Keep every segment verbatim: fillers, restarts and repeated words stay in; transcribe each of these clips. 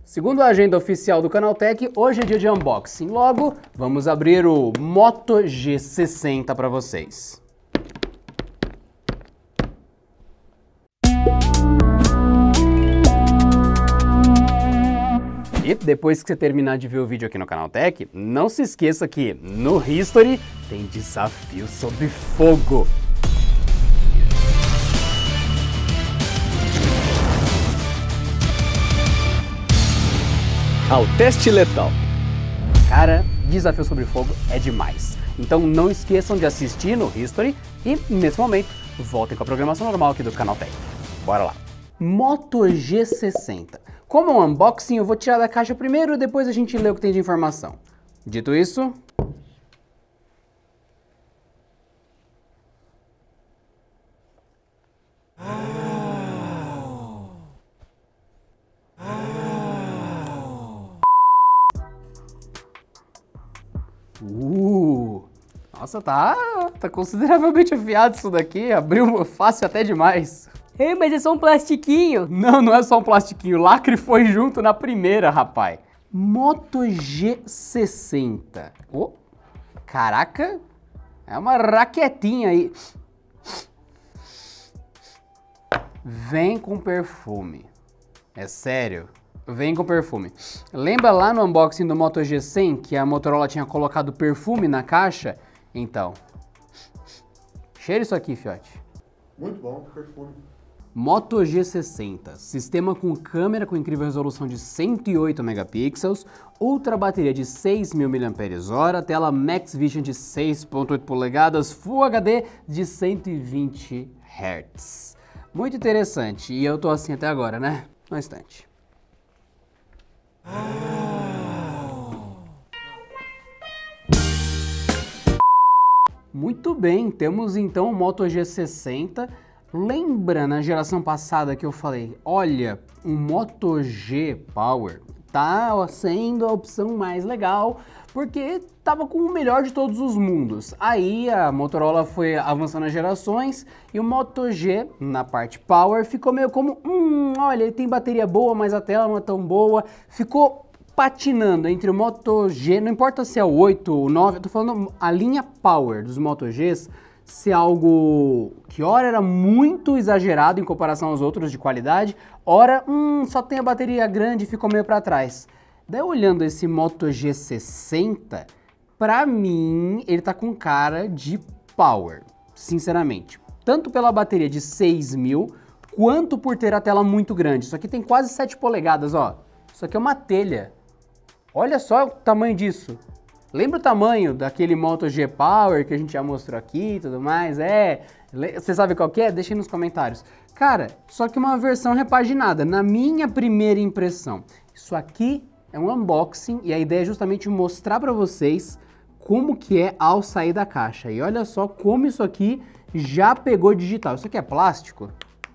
Segundo a agenda oficial do Canaltech, hoje é dia de unboxing. Logo, vamos abrir o Moto G sessenta para vocês. E depois que você terminar de ver o vídeo aqui no Canaltech, não se esqueça que no History tem desafio sobre fogo. Ao teste letal. Cara, desafio sobre fogo é demais. Então não esqueçam de assistir no History e, nesse momento, voltem com a programação normal aqui do Canaltech. Bora lá. Moto G sessenta. Como é um unboxing, eu vou tirar da caixa primeiro e depois a gente lê o que tem de informação. Dito isso... Uh, nossa, tá, tá consideravelmente afiado isso daqui, abriu fácil até demais. Ei, mas é só um plastiquinho. Não, não é só um plastiquinho, o lacre foi junto na primeira, rapaz. Moto G sessenta. Oh, caraca, é uma raquetinha aí. Vem com perfume, é sério. Vem com perfume. Lembra lá no unboxing do Moto G cem que a Motorola tinha colocado perfume na caixa? Então, cheira isso aqui, fiote. Muito bom, perfume. Moto G sessenta, sistema com câmera com incrível resolução de cento e oito megapixels, ultra bateria de seis mil miliampères hora, tela Max Vision de seis ponto oito polegadas, Full H D de cento e vinte hertz. Muito interessante, e eu tô assim até agora, né? Um instante. Muito bem, temos então o Moto G sessenta. Lembra na geração passada que eu falei, olha, o Moto G Power tá sendo a opção mais legal, porque tava com o melhor de todos os mundos. Aí a Motorola foi avançando as gerações e o Moto G, na parte Power, ficou meio como, hum, olha, ele tem bateria boa, mas a tela não é tão boa. Ficou patinando entre o Moto G, não importa se é o oito ou o nove, eu tô falando a linha Power dos Moto Gs, ser algo que ora era muito exagerado em comparação aos outros de qualidade, ora, hum, só tem a bateria grande e ficou meio para trás. Daí olhando esse Moto G sessenta, pra mim ele tá com cara de Power, sinceramente. Tanto pela bateria de seis mil, quanto por ter a tela muito grande. Isso aqui tem quase sete polegadas, ó. Isso aqui é uma telha. Olha só o tamanho disso. Lembra o tamanho daquele Moto G Power que a gente já mostrou aqui e tudo mais? É, você sabe qual que é? Deixa aí nos comentários. Cara, só que uma versão repaginada, na minha primeira impressão. Isso aqui é um unboxing e a ideia é justamente mostrar pra vocês como que é ao sair da caixa. E olha só como isso aqui já pegou digital. Isso aqui é plástico?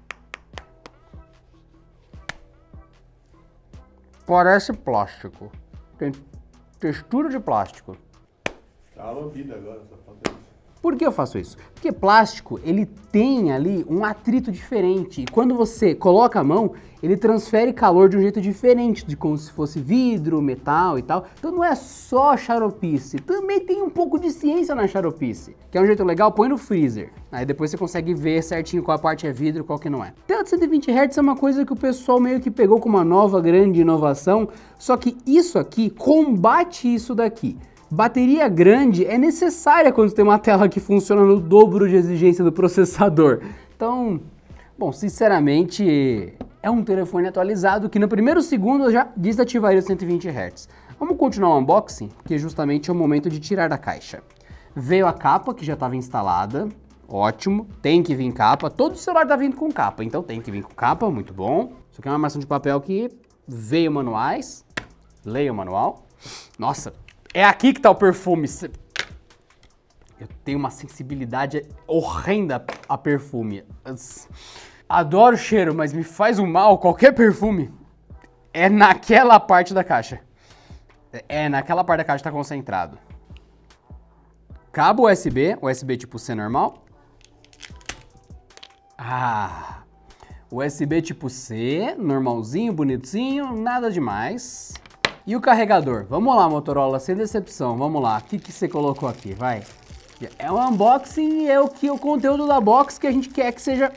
Parece plástico. Tem textura de plástico. Tá lambida agora, só falta isso. Por que eu faço isso? Porque plástico, ele tem ali um atrito diferente. E quando você coloca a mão, ele transfere calor de um jeito diferente, de como se fosse vidro, metal e tal. Então não é só xaropice, também tem um pouco de ciência na xaropice. Que é um jeito legal, põe no freezer. Aí depois você consegue ver certinho qual parte é vidro e qual que não é. Tela de cento e vinte hertz é uma coisa que o pessoal meio que pegou como uma nova grande inovação, só que isso aqui combate isso daqui. Bateria grande é necessária quando tem uma tela que funciona no dobro de exigência do processador. Então, bom, sinceramente, é um telefone atualizado que no primeiro segundo eu já desativaria os cento e vinte hertz. Vamos continuar o unboxing, porque justamente é o momento de tirar da caixa. Veio a capa, que já estava instalada, ótimo, tem que vir capa, todo celular tá vindo com capa, então tem que vir com capa, muito bom. Isso aqui é uma armação de papel que veio manuais, leia o manual. Nossa, é aqui que tá o perfume. Eu tenho uma sensibilidade horrenda a perfume. Adoro o cheiro, mas me faz um mal qualquer perfume. É naquela parte da caixa. É naquela parte da caixa que tá concentrado. Cabo U S B, U S B tipo C normal. Ah, U S B tipo C, normalzinho, bonitinho, nada demais. E o carregador? Vamos lá, Motorola, sem decepção, vamos lá. O que, que você colocou aqui? Vai. É um unboxing e é o, que, o conteúdo da box que a gente quer que seja...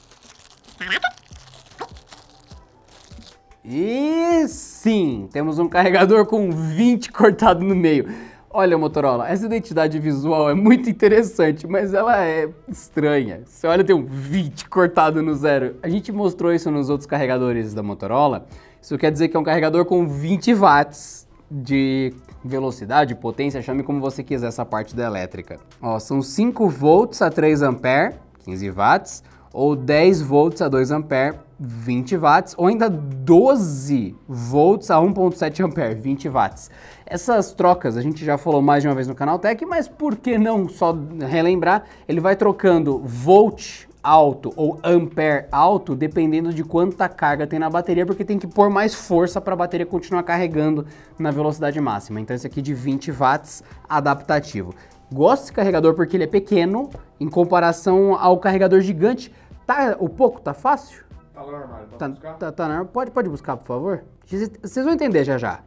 E sim, temos um carregador com vinte cortado no meio. Olha, Motorola, essa identidade visual é muito interessante, mas ela é estranha. Você olha, tem um vinte cortado no zero. A gente mostrou isso nos outros carregadores da Motorola. Isso quer dizer que é um carregador com vinte watts de velocidade, potência, chame como você quiser essa parte da elétrica. Ó, são cinco volts a três amperes, quinze watts, ou dez volts a dois amperes, vinte watts, ou ainda doze volts a um ponto sete amperes, vinte watts. Essas trocas a gente já falou mais de uma vez no Canaltech, mas por que não só relembrar? Ele vai trocando volt alto ou ampere alto dependendo de quanta carga tem na bateria, porque tem que pôr mais força para a bateria continuar carregando na velocidade máxima. Então esse aqui de vinte watts adaptativo. Gosto desse carregador porque ele é pequeno em comparação ao carregador gigante. Tá o pouco, tá fácil? Tá lá no armário, pode Tá, buscar? tá, tá na- pode, pode buscar, por favor? Vocês vocês vão entender já já.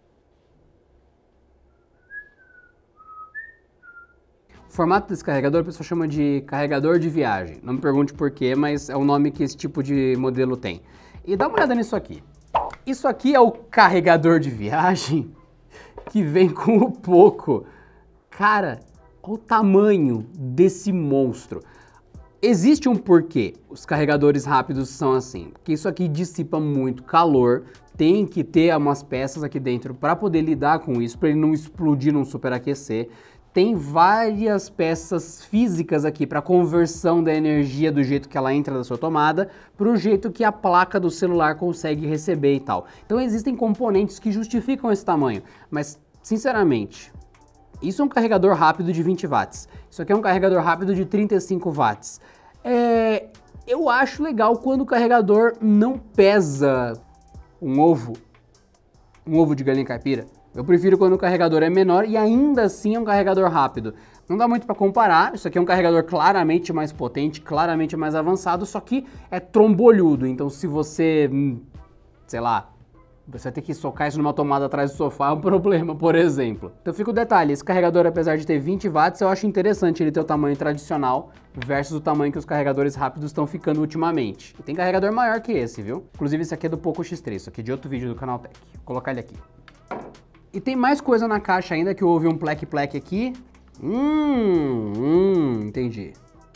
O formato desse carregador, o pessoal chama de carregador de viagem. Não me pergunte por quê, mas é o nome que esse tipo de modelo tem. E dá uma olhada nisso aqui. Isso aqui é o carregador de viagem que vem com o Poco. Cara, olha o tamanho desse monstro. Existe um porquê os carregadores rápidos são assim, porque isso aqui dissipa muito calor, tem que ter umas peças aqui dentro para poder lidar com isso, para ele não explodir, não superaquecer. Tem várias peças físicas aqui para conversão da energia do jeito que ela entra da sua tomada para o jeito que a placa do celular consegue receber e tal. Então existem componentes que justificam esse tamanho, mas sinceramente, isso é um carregador rápido de vinte watts. Isso aqui é um carregador rápido de trinta e cinco watts. É, eu acho legal quando o carregador não pesa um ovo, um ovo de galinha caipira. Eu prefiro quando o carregador é menor e ainda assim é um carregador rápido. Não dá muito para comparar, isso aqui é um carregador claramente mais potente, claramente mais avançado, só que é trombolhudo. Então se você, sei lá, você vai ter que socar isso numa tomada atrás do sofá, é um problema, por exemplo. Então fica o detalhe, esse carregador, apesar de ter vinte watts, eu acho interessante ele ter o tamanho tradicional versus o tamanho que os carregadores rápidos estão ficando ultimamente. E tem carregador maior que esse, viu? Inclusive esse aqui é do Poco X três, isso aqui é de outro vídeo do Canaltech. Vou colocar ele aqui. E tem mais coisa na caixa ainda, que eu ouvi um plec-plec aqui. Hum, hum, entendi.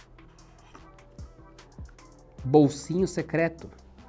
Bolsinho secreto.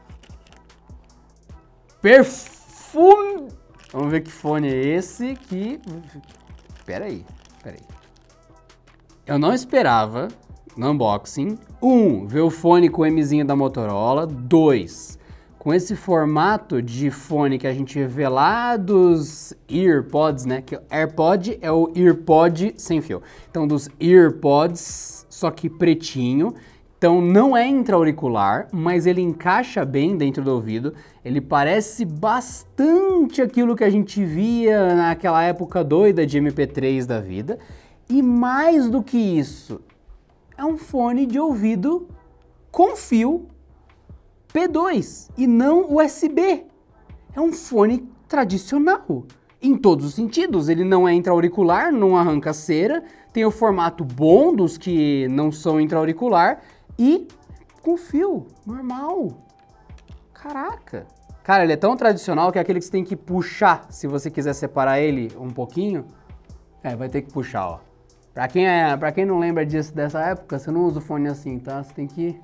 Perfume! Vamos ver que fone é esse que... Pera aí, pera aí. Eu não esperava, no unboxing, um, ver o fone com o Mzinho da Motorola, dois, com esse formato de fone que a gente vê lá dos EarPods, né? Que AirPod é o EarPod sem fio. Então, dos EarPods, só que pretinho. Então, não é intra-auricular, mas ele encaixa bem dentro do ouvido. Ele parece bastante aquilo que a gente via naquela época doida de M P três da vida. E mais do que isso, é um fone de ouvido com fio P dois e não U S B. É um fone tradicional, em todos os sentidos. Ele não é intra-auricular, não arranca cera, tem o formato bom dos que não são intra-auricular e com fio, normal. Caraca. Cara, ele é tão tradicional que é aquele que você tem que puxar, se você quiser separar ele um pouquinho. É, vai ter que puxar, ó. Pra quem, é, pra quem não lembra disso dessa época, você não usa o fone assim, tá? Você tem que...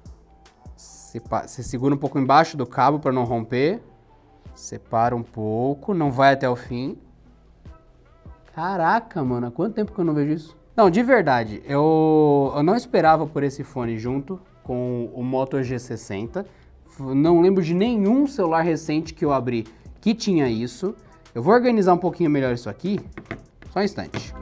Você segura um pouco embaixo do cabo para não romper. Separa um pouco, não vai até o fim. Caraca, mano, há quanto tempo que eu não vejo isso? Não, de verdade, eu, eu não esperava por esse fone junto com o Moto G sessenta. Não lembro de nenhum celular recente que eu abri que tinha isso. Eu vou organizar um pouquinho melhor isso aqui. Só um instante.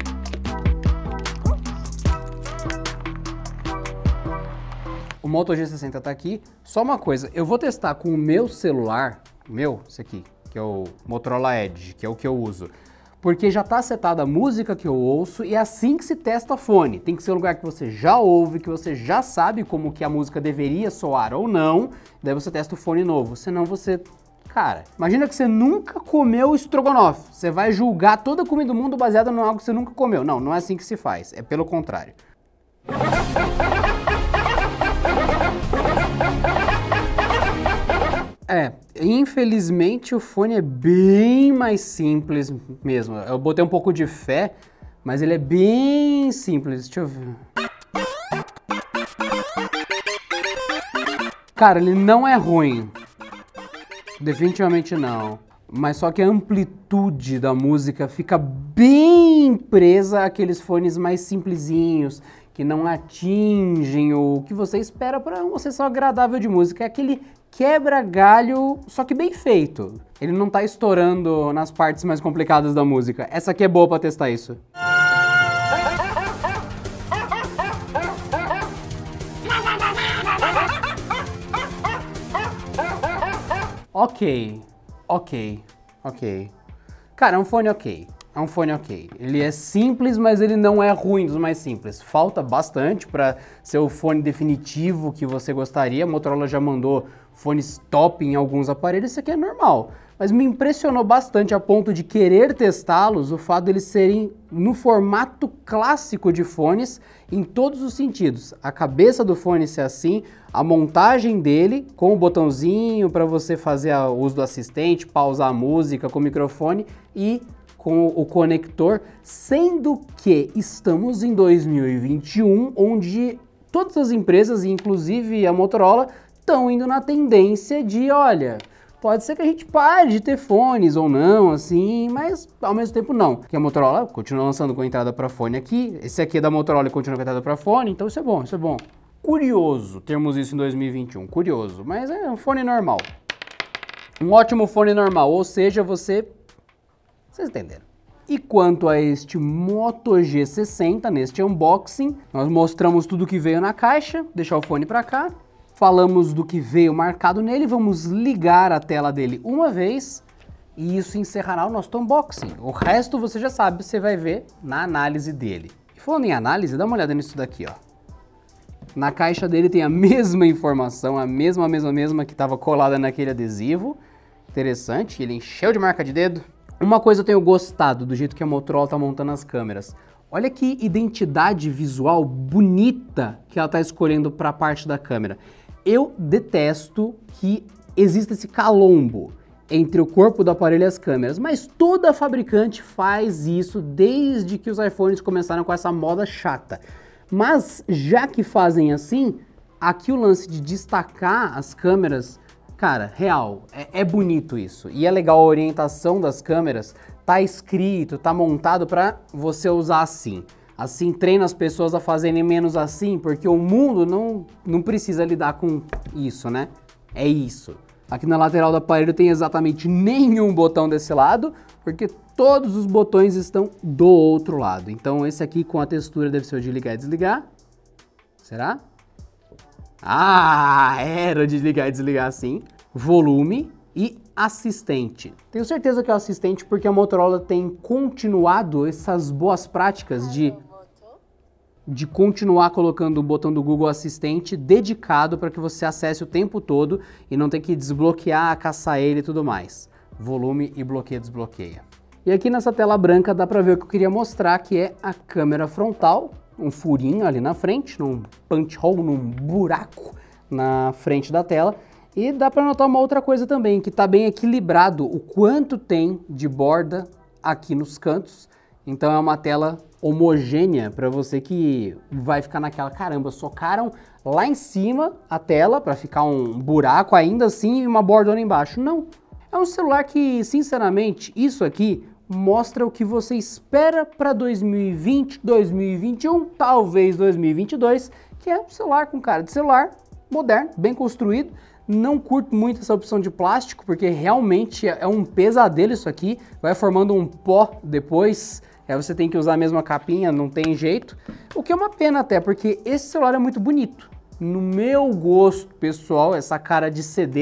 O Moto G sessenta tá aqui. Só uma coisa, eu vou testar com o meu celular, o meu, esse aqui, que é o Motorola Edge, que é o que eu uso, porque já está setada a música que eu ouço e é assim que se testa fone. Tem que ser um lugar que você já ouve, que você já sabe como que a música deveria soar ou não, daí você testa o fone novo, senão você... Cara, imagina que você nunca comeu estrogonofe, você vai julgar toda a comida do mundo baseada em algo que você nunca comeu. Não, não é assim que se faz, é pelo contrário. É, infelizmente o fone é bem mais simples mesmo. Eu botei um pouco de fé, mas ele é bem simples. Deixa eu ver. Cara, ele não é ruim. Definitivamente não. Mas só que a amplitude da música fica bem presa àqueles fones mais simplesinhos, que não atingem o que você espera para uma sessão agradável de música. É aquele quebra-galho, só que bem feito. Ele não tá estourando nas partes mais complicadas da música. Essa aqui é boa pra testar isso. Ok, ok, ok. Cara, é um fone ok. É um fone ok. Ele é simples, mas ele não é ruim dos mais simples. Falta bastante para ser o fone definitivo que você gostaria. A Motorola já mandou fones top em alguns aparelhos, isso aqui é normal. Mas me impressionou bastante a ponto de querer testá-los o fato de eles serem no formato clássico de fones em todos os sentidos. A cabeça do fone ser assim, a montagem dele com o botãozinho para você fazer o uso do assistente, pausar a música com o microfone e com o conector, sendo que estamos em dois mil e vinte e um, onde todas as empresas, inclusive a Motorola, estão indo na tendência de, olha, pode ser que a gente pare de ter fones ou não, assim, mas ao mesmo tempo não. Porque a Motorola continua lançando com entrada para fone aqui, esse aqui é da Motorola e continua com entrada para fone, então isso é bom, isso é bom. Curioso termos isso em dois mil e vinte e um, curioso, mas é um fone normal. Um ótimo fone normal, ou seja, você... Vocês entenderam. E quanto a este Moto G sessenta, neste unboxing, nós mostramos tudo que veio na caixa, deixar o fone para cá, falamos do que veio marcado nele, vamos ligar a tela dele uma vez e isso encerrará o nosso unboxing. O resto você já sabe, você vai ver na análise dele. E falando em análise, dá uma olhada nisso daqui, ó. Na caixa dele tem a mesma informação, a mesma, a mesma, a mesma que estava colada naquele adesivo. Interessante, ele encheu de marca de dedo. Uma coisa eu tenho gostado do jeito que a Motorola está montando as câmeras. Olha que identidade visual bonita que ela está escolhendo para a parte da câmera. Eu detesto que exista esse calombo entre o corpo do aparelho e as câmeras, mas toda fabricante faz isso desde que os iPhones começaram com essa moda chata. Mas já que fazem assim, aqui o lance de destacar as câmeras, cara, real, é, é bonito isso. E é legal a orientação das câmeras, tá escrito, tá montado para você usar assim. Assim treina as pessoas a fazerem menos assim, porque o mundo não, não precisa lidar com isso, né? É isso. Aqui na lateral do aparelho tem exatamente nenhum botão desse lado, porque todos os botões estão do outro lado. Então esse aqui com a textura deve ser o de ligar e desligar. Será? Ah, era o de ligar e desligar sim. Volume e assistente. Tenho certeza que é o assistente porque a Motorola tem continuado essas boas práticas de, de continuar colocando o botão do Google Assistente dedicado para que você acesse o tempo todo e não ter que desbloquear, caçar ele e tudo mais. Volume e bloqueia, desbloqueia. E aqui nessa tela branca dá para ver o que eu queria mostrar, que é a câmera frontal, um furinho ali na frente, num punch hole, num buraco na frente da tela. E dá para notar uma outra coisa também, que está bem equilibrado o quanto tem de borda aqui nos cantos. Então é uma tela homogênea para você que vai ficar naquela, caramba, socaram lá em cima a tela para ficar um buraco ainda assim e uma bordona embaixo. Não, é um celular que, sinceramente, isso aqui mostra o que você espera para dois mil e vinte, dois mil e vinte e um, talvez dois mil e vinte e dois, que é um celular com cara de celular, moderno, bem construído. Não curto muito essa opção de plástico, porque realmente é um pesadelo isso aqui, vai formando um pó depois, aí você tem que usar a mesma capinha, não tem jeito. O que é uma pena até, porque esse celular é muito bonito. No meu gosto pessoal, essa cara de C D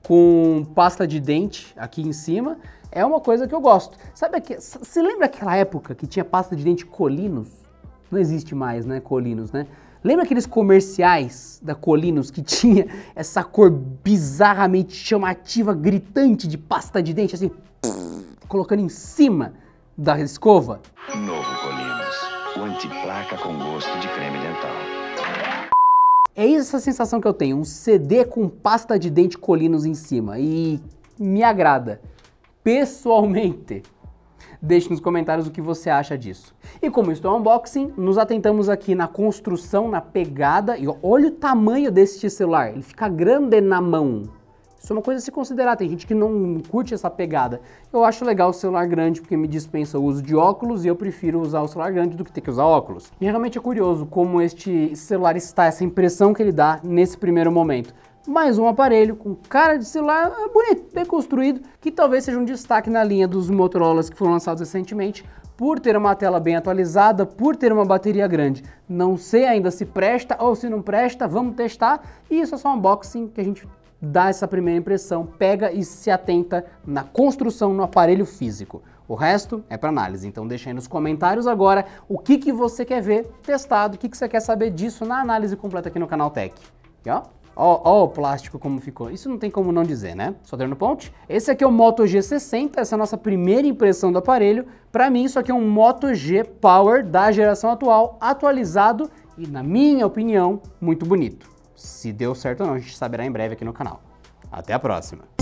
com pasta de dente aqui em cima, é uma coisa que eu gosto. Sabe, aqui, você lembra aquela época que tinha pasta de dente Colinos? Não existe mais, né, Colinos, né? Lembra aqueles comerciais da Colinos que tinha essa cor bizarramente chamativa, gritante de pasta de dente, assim, colocando em cima da escova? Novo Colinos, o antiplaca com gosto de creme dental. É essa sensação que eu tenho, um C D com pasta de dente Colinos em cima, e me agrada, pessoalmente. Deixe nos comentários o que você acha disso. E como isto é um unboxing, nos atentamos aqui na construção, na pegada, e olha o tamanho deste celular, ele fica grande na mão. Isso é uma coisa a se considerar, tem gente que não curte essa pegada. Eu acho legal o celular grande porque me dispensa o uso de óculos e eu prefiro usar o celular grande do que ter que usar óculos. E realmente é curioso como este celular está, essa impressão que ele dá nesse primeiro momento. Mais um aparelho com cara de celular bonito, bem construído, que talvez seja um destaque na linha dos Motorolas que foram lançados recentemente, por ter uma tela bem atualizada, por ter uma bateria grande. Não sei ainda se presta ou se não presta, vamos testar. E isso é só um unboxing que a gente dá essa primeira impressão, pega e se atenta na construção no aparelho físico. O resto é para análise, então deixa aí nos comentários agora o que, que você quer ver testado, o que, que você quer saber disso na análise completa aqui no canal Tech. E ó, ó, ó o plástico como ficou, isso não tem como não dizer, né? Só dando ponte. Esse aqui é o Moto G sessenta, essa é a nossa primeira impressão do aparelho. Para mim isso aqui é um Moto G Power da geração atual, atualizado e, na minha opinião, muito bonito. Se deu certo ou não, a gente saberá em breve aqui no canal. Até a próxima!